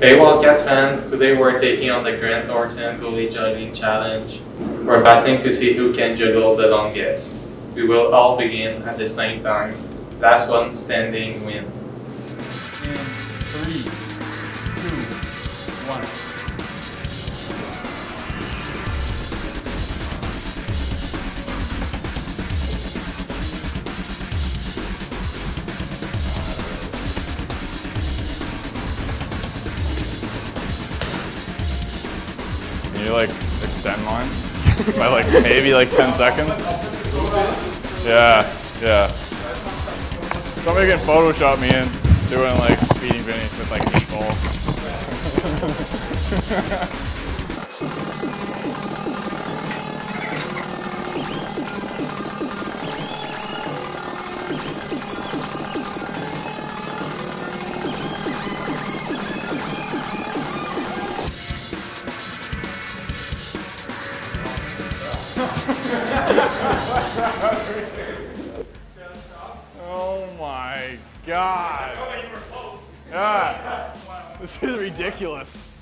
Hey Wildcats fan, today we're taking on the Grand Thornton Goalie Juggling Challenge. We're battling to see who can juggle the longest. We will all begin at the same time. Last one standing wins. In 3, 2, 1. Can you like extend mine by like maybe like 10 seconds? Yeah. Somebody can Photoshop me in doing like beating Vinny with like 8 balls. Oh my God. Yeah. This is ridiculous.